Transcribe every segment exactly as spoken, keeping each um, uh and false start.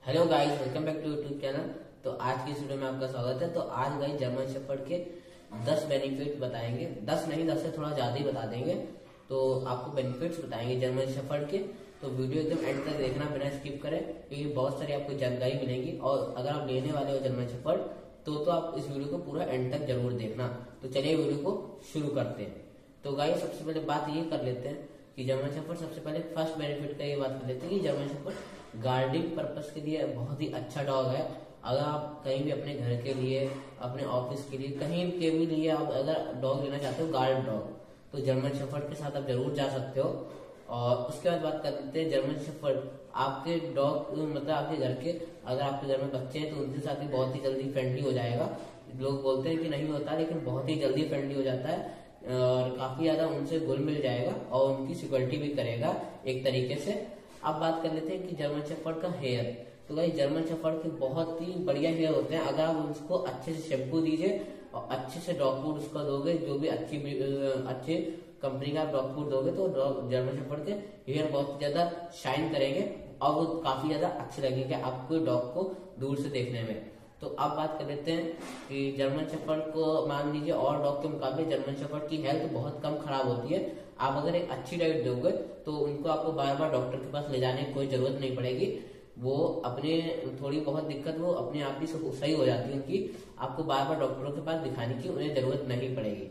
Hello guys, welcome back to YouTube channel. तो आज की इस वीडियो में आपका स्वागत है। तो आज गाइस जर्मन शेफर्ड के दस बेनिफिट बताएंगे। दस नहीं, दस से थोड़ा ज्यादा ही बता देंगे। तो आपको बेनिफिट्स बताएंगे जर्मन शेफर्ड के। तो वीडियो एकदम एंड तक देखना, बिना स्किप करें, क्योंकि बहुत सारी आपको जानकारी मिलेगी। और अगर आप लेने वाले हो जर्मन शेफर्ड तो तो आप इस वीडियो को पूरा एंड तक जरूर देखना। तो चलिए वीडियो को शुरू करते हैं। तो गाइस सबसे पहले बात ये कर लेते हैं कि जर्मन शेफर्ड, सबसे पहले फर्स्ट बेनिफिट का ये बात कर लेते हैं कि जर्मन शेफर्ड गार्डिंग पर्पस के लिए बहुत ही अच्छा डॉग है। अगर आप कहीं भी अपने घर के लिए, अपने ऑफिस के लिए, कहीं के भी लिए आप अगर डॉग लेना चाहते हो, गार्ड डॉग, तो जर्मन शेफर्ड के साथ आप जरूर जा सकते हो। और उसके बाद बात कर लेते हैं जर्मन शेफर्ड आपके डॉग, मतलब आपके घर के, अगर आपके घर में बच्चे हैं तो उनके साथ ही बहुत ही जल्दी फ्रेंडली हो जाएगा। लोग बोलते हैं कि नहीं होता, लेकिन बहुत ही जल्दी फ्रेंडली हो जाता है और काफी ज्यादा उनसे घुल मिल जाएगा और उनकी सिक्योरिटी भी करेगा एक तरीके से। अब बात कर लेते हैं कि जर्मन शेफर्ड का हेयर। तो भाई जर्मन शेफर्ड के बहुत ही बढ़िया हेयर होते हैं। अगर आप उसको अच्छे से शैम्पू दीजिए और अच्छे से डॉग फूड उसको दोगे, जो भी अच्छी अच्छी कंपनी का डॉग फूड दोगे, तो जर्मन शेफर्ड के हेयर बहुत ज्यादा शाइन करेंगे और वो काफी ज्यादा अच्छे लगेंगे आपको डॉग को दूर से देखने में। तो अब बात कर लेते हैं कि जर्मन शेफर्ड को मान लीजिए और डॉग के मुकाबले जर्मन शेफर्ड की हेल्थ बहुत कम खराब होती है। आप अगर एक अच्छी डाइट दोगे तो उनको आपको बार बार डॉक्टर के पास ले जाने की कोई जरूरत नहीं पड़ेगी। वो अपने थोड़ी बहुत दिक्कत वो अपने आप ही सही हो जाती है उनकी। आपको बार बार डॉक्टरों के पास दिखाने की उन्हें जरूरत नहीं पड़ेगी।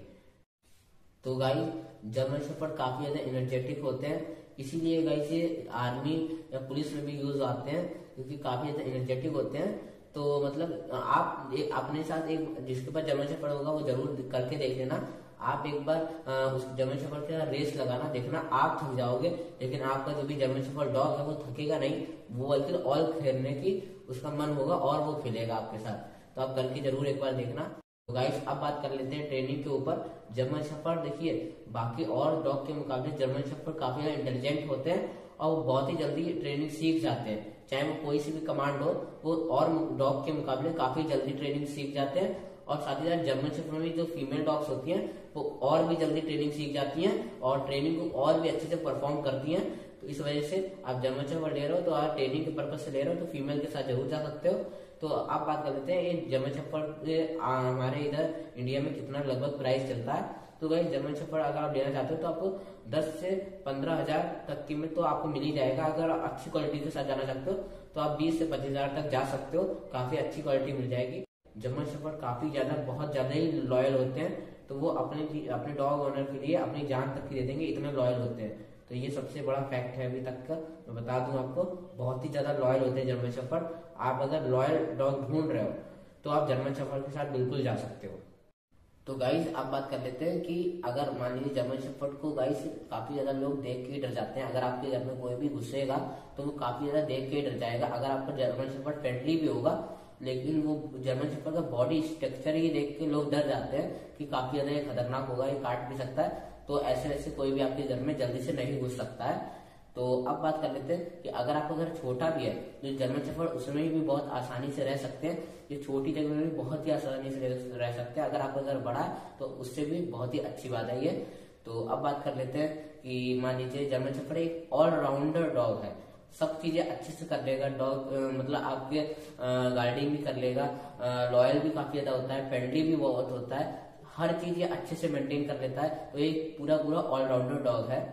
तो गाइस जर्मन शेफर्ड काफी ज्यादा एनर्जेटिक होते हैं, इसीलिए गाइस ये आर्मी या पुलिस में भी यूज आते हैं, क्योंकि काफी ज्यादा एनर्जेटिक होते हैं। तो मतलब आप एक अपने साथ एक जिसके पास जर्मन शेफर्ड होगा वो जरूर करके देख लेना। आप एक बार उस जर्मन शेफर्ड के साथ रेस लगाना, देखना आप थक जाओगे, लेकिन आपका जो भी जर्मन शेफर्ड डॉग है वो थकेगा नहीं। वो बल्कि और खेलने की उसका मन होगा और वो खेलेगा आपके साथ। तो आप करके जरूर एक बार देखना। तो गाइस अब बात कर लेते हैं ट्रेनिंग के ऊपर। जर्मन शेफर्ड देखिए बाकी और डॉग के मुकाबले जर्मन शेफर्ड काफी ज्यादा इंटेलिजेंट होते हैं और वो बहुत ही जल्दी ट्रेनिंग सीख जाते हैं। चाहे वो कोई सी भी कमांड हो, वो और डॉग के मुकाबले काफी जल्दी ट्रेनिंग सीख जाते हैं। और साथ ही साथ जर्मन शेफर्ड में जो फीमेल डॉग्स होती हैं वो और भी जल्दी ट्रेनिंग सीख जाती हैं और ट्रेनिंग को और भी अच्छे से परफॉर्म करती हैं। तो इस वजह से आप जर्मन शेफर्ड ले रहे हो तो आप ट्रेनिंग के पर्पज से ले रहे हो तो फीमेल के साथ जरूर जा सकते हो। तो आप बात कर लेते हैं ये जर्मन शेफर्ड हमारे इधर इंडिया में कितना लगभग प्राइस चलता है। तो भाई जर्मन शेफर्ड अगर आप लेना चाहते हो तो आपको दस से पंद्रह हजार तक की में तो आपको मिल ही जाएगा। अगर अच्छी क्वालिटी के साथ जाना चाहते हो तो आप बीस से पच्चीस हजार तक जा सकते हो, काफी अच्छी क्वालिटी मिल जाएगी। जर्मन शेफर्ड काफी ज्यादा बहुत ज्यादा ही लॉयल होते हैं, तो वो अपने अपने डॉग ओनर के लिए अपनी जान तक की दे देंगे, इतने लॉयल होते हैं। तो ये सबसे बड़ा फैक्ट है अभी तक का, मैं बता दूं आपको, बहुत ही ज्यादा लॉयल होते हैं जर्मन शेफर्ड। आप अगर लॉयल डॉग ढूंढ रहे हो तो आप जर्मन शेफर्ड के साथ बिल्कुल जा सकते हो। तो गाइस अब बात कर लेते हैं कि अगर मान लीजिए जर्मन शेफर्ड को गाइस काफी ज्यादा लोग देख के डर जाते हैं। अगर आपके घर में कोई भी घुसेगा तो वो काफी ज्यादा देख के डर जाएगा। अगर आपका जर्मन शेफर्ड फ्रेंडली भी होगा, लेकिन वो जर्मन शेफर्ड का बॉडी स्ट्रक्चर ही देख के लोग डर जाते हैं कि काफी ज्यादा ये खतरनाक होगा, ये काट भी सकता है। तो ऐसे ऐसे कोई भी आपके घर में जल्दी से नहीं घुस सकता है। तो अब बात कर लेते हैं कि अगर आपका घर छोटा भी है तो जर्मन शेफर्ड उसमें भी बहुत आसानी से रह सकते हैं। ये छोटी जगह में भी बहुत ही आसानी से रह सकते हैं। अगर आपका घर बड़ा है तो उससे भी बहुत ही अच्छी बात है ये। तो अब बात कर लेते हैं कि मान लीजिए जर्मन शेफर्ड एक ऑलराउंडर डॉग है, सब चीजें अच्छे से कर लेगा डॉग, मतलब आपके गार्डिंग भी कर लेगा, लॉयल भी काफी ज्यादा होता है, फ्रेंडली भी बहुत होता है, हर चीज ये अच्छे से मेंटेन कर लेता है। तो ये पूरा पूरा ऑलराउंडर डॉग है।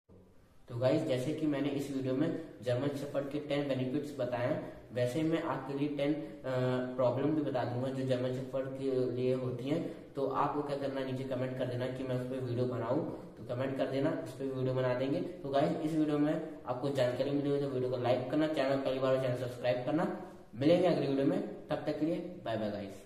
तो गाइस जैसे कि मैंने इस वीडियो में जर्मन शेफर्ड के टेन बेनिफिट्स बताए हैं, वैसे मैं आपके लिए टेन प्रॉब्लम भी बता दूंगा जो जर्मन शेफर्ड के लिए होती हैं। तो आपको क्या करना, नीचे कमेंट कर देना कि मैं उस पर वीडियो बनाऊं, तो कमेंट कर देना, उस पर वीडियो बना देंगे। तो गाइस इस वीडियो में आपको जानकारी मिली हो तो वीडियो को लाइक करना, चैनल पहली बार चैनल सब्सक्राइब करना। मिलेंगे अगली वीडियो में, तब तक के लिए बाय बाय गाइस।